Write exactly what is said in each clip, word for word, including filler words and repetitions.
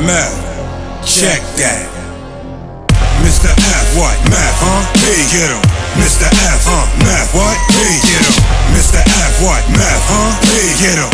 Math, check that. Mister F, what? Math, huh? Hey, get him. Mister F, huh? Math, what? Hey, get him. Mister F, what? Math, huh? Hey, get him.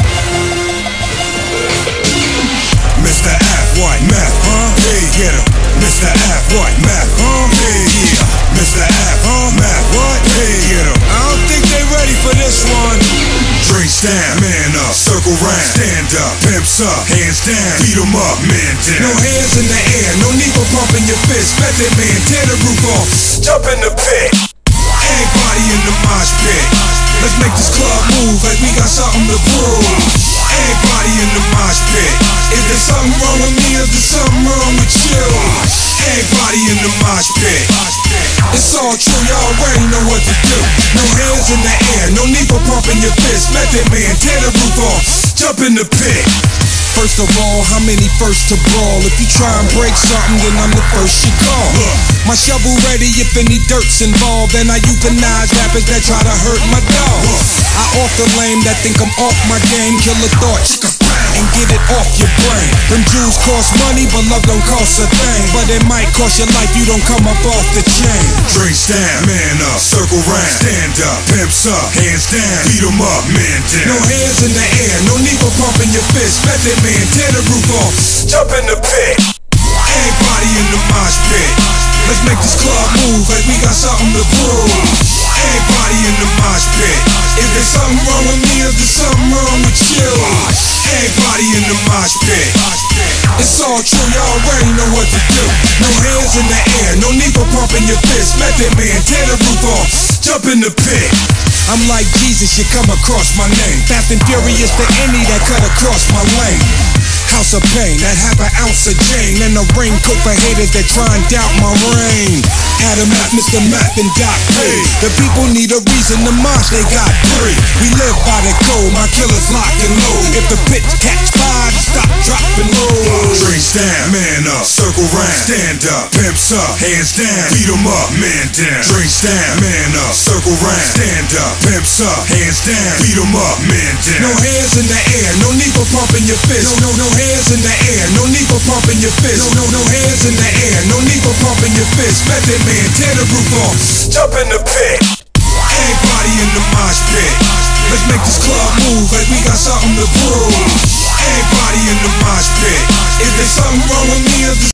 Mister F, what? Math, huh? Hey, get him. Mister F, what? Math, huh? Hey, yeah. Mister F, huh? Math, what? Hey, get him. I don't think they ready for this one. Drinks down, man up, circle round, stand up, pimps up, hands down, beat 'em up, man down. No hands in the air, no need for pumping your fist. Bet that man, tear the roof off, jump in the pit. Everybody in the mosh pit. Let's make this club move like we got something to prove. Everybody in the mosh pit. Is there something wrong with me? Is there something wrong with you? Everybody in the mosh pit. It's all true, y'all already know what to do. No hands in the air, no need for pumping your fist. Let that man tear the roof off, jump in the pit. First of all, how many first to brawl? If you try and break something, then I'm the first you call. My shovel ready if any dirt's involved, and I euthanize rappers that try to hurt my dog. I off the lame that think I'm off my game, kill a thought, and get it off your brain. Them Jews cost money, but love don't cost a thing. But it might cost your life, you don't come up off the chain. Drinks down, man up, circle round, stand up, pimps up, hands down, beat 'em up, man down. No hands in the air, no need for pumping your fist. Bet that man, tear the roof off, jump in the pit. Everybody in the mosh pit. Let's make this club move like we got something to prove. Everybody in the mosh pit. Is there something wrong with me? Is there something wrong with you? Everybody in the mosh pit. It's all true, y'all already know what to do. No hands in the air, no need for pumping your fist. Let that man tear the roof off, jump in the pit. I'm like Jesus, you come across my name. Fast and furious to any that cut across my lane. House of pain, that half an ounce of Jane, and a raincoat for haters that try and doubt my reign. Adam F, Mister Math, and Doc P. The people need a reason to march, they got three. We live by the code, my killers lock and load. If the pit catch fire, stop, drop, and roll. Drinks down, man up, circle round, stand up, pimps up, hands down, beat 'em up, man down. Drinks down, man up, circle round, stand up, pimps up, hands down, beat 'em up, man down. No hands in the air, no need for pumping your fist. No, no, no hands in the air, no need for pumping your fist. No, no, no hands in the air, no need for pumping your fist. Let that man tear the roof off, jump in the pit. Everybody in the mosh pit. Let's make this club move like we got something to prove. Everybody in the mosh pit. Is there something wrong with me? Is there